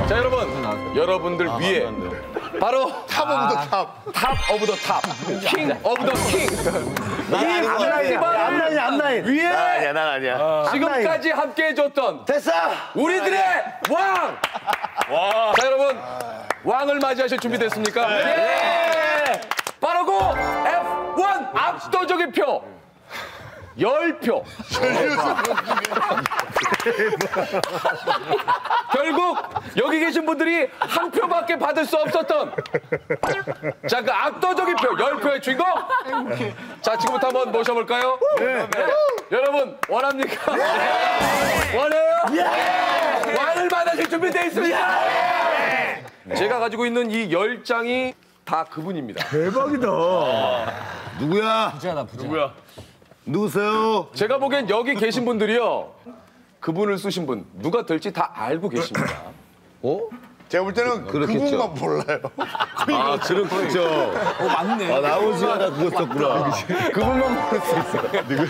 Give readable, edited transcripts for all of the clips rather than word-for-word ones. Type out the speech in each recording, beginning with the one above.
자, 여러분. 여러분들 위해 바로 탑 오브 더 탑. 탑 오브 더 탑. 킹 오브 더 킹. 앞라인. 위에 난 아니야. 지금까지 함께 해줬던 됐어. 우리들의 왕! 자, 여러분. 왕을 맞이하실 준비됐습니까? 네! 바로 F1 압도적인 표! 10표. 결국 여기 계신 분들이 한 표밖에 받을 수 없었던 자, 그 압도적인 표 10표의 주인공. 자, 지금부터 한번 모셔볼까요? 네. 여러분 원합니까? 원해요? 왕을 만나실 준비되어 있습니다. 제가 가지고 있는 이 10장이 다 그분입니다. 대박이다. 누구야? 누구야? 누구세요? 제가 보기엔 여기 계신 분들이요. 그분을 쓰신 분 누가 될지 다 알고 계십니다. 제가 볼 때는 그분만 몰라요. 아, 그렇죠. 맞네. 아, 나오지가 나 그거 썼구나. 그분만 모를 수 있어요.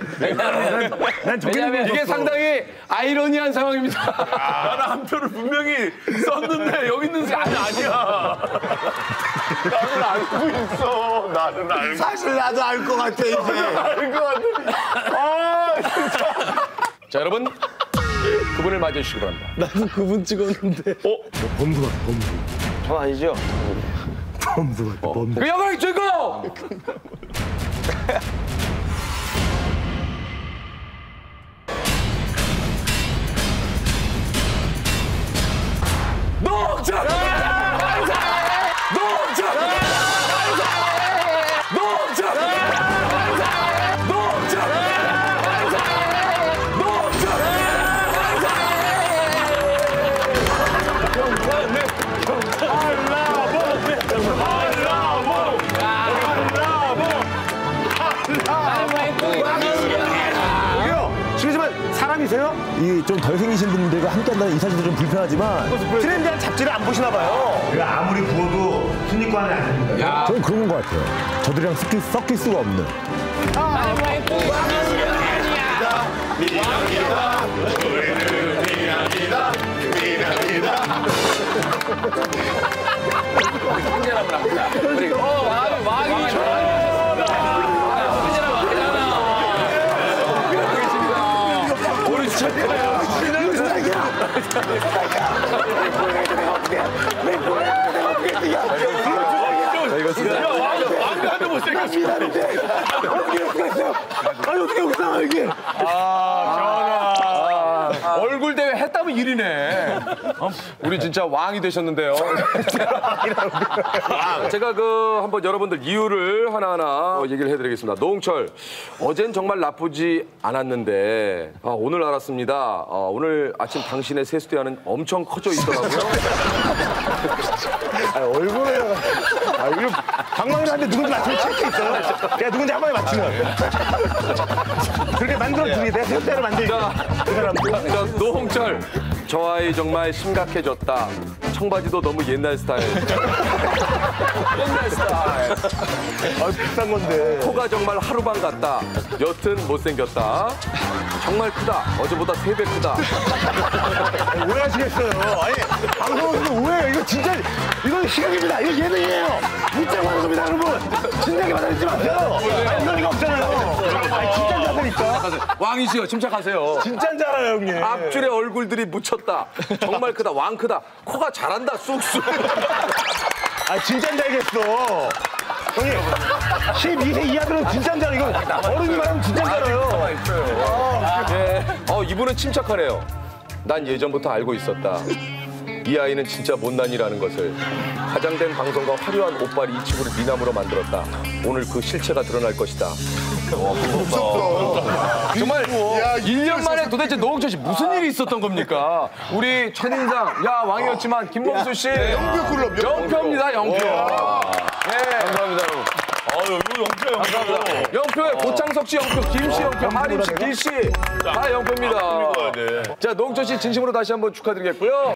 왜냐면 이게 상당히 아이러니한 상황입니다. 나는 한 표를 분명히 썼는데 여기 있는 사람이 아니야. 나는 알고 있어. 나는 알고. 사실 나도 알 것 같아, 이제. 알 것 같아. 아, 진짜. 자, 여러분 그분을 맞이해 주시기 바랍니다. 나도 그분 찍었는데. 범수 같아, 범수. 전 아니죠? 범수 같아, 범수. 그 영광의 주인공! 노홍철! 노홍철! 노홍철! 노홍철! 실례지만 사람이세요? 이 좀 덜 생기신 분들과 함께한다는 이 사실도 좀 불편하지만 트렌디한 잡지를 안 보시나 봐요. 아무리 부어도 순위권은 안 됩니다. 저는 그런 것 같아요. 저들이랑 섞일 수가 없는. 혼자라면 합니다. 우리 왕이 왕가도 못생겼어. 어떻게 웃어 이게? 얼굴 대회 했다면 일이네. 우리 진짜 왕이 되셨는데요. 제가 한번 여러분들 이유를 하나하나 얘기를 해드리겠습니다. 노홍철, 어젠 정말 나쁘지 않았는데 오늘 알았습니다. 오늘 아침 당신의 세수대야는 엄청 커져 있더라고요. 얼굴에 이거 방망이를 하는데 누군지 맞추면 체크 있어요. 내가 누군지 한 번에 맞추면 그렇게 만들어주니 내가 세대를 만들니까 그 사람들. 자, 노홍철, 저 아이 정말 심각해졌다. 청바지도 너무 옛날 스타일. 옛날 스타일. 비싼 건데. 코가 정말 하루방 같다. 여튼 못생겼다. 정말 크다. 어제보다 3배 크다. 오해하시겠어요. 아니 방송에서도 오해해요. 이거 진짜 이건 시각입니다. 이거 예능이에요. 문자 받는 겁니다, 여러분. 진작에 받아들이지 마세요. 이런 리가 없잖아요. 아니 진짜인 줄 아니까. 왕이시여, 침착하세요. 진짜인 줄 알아요, 형님. 앞줄에 얼굴들이 묻혔다. 정말 크다. 왕 크다. 코가 잘한다. 쑥쑥. 아 진짜인 줄 알겠어. 형님 12세 이하들은 진짜인 줄 알아. 이거 어른이 말하면 진짜인 줄 알아요. 네. 이분은 침착하네요. 난 예전부터 알고 있었다. 이 아이는 진짜 못난이라는 것을. 화장된 방송과 화려한 옷빨이 이 친구를 미남으로 만들었다. 오늘 그 실체가 드러날 것이다. 정말 1년 만에 도대체 노홍철 씨 무슨 일이 있었던 겁니까? 우리 첫인상, 왕이었지만 김범수 씨. 영표 클럽. 0표입니다, 0표. 네. 감사합니다, 여러분. 영표. 영표에 고창석 씨 0표, 김 씨 0표, 하림 씨, 길 씨 다 0표입니다. 자, 노홍철 씨 진심으로 다시 한번 축하드리겠고요.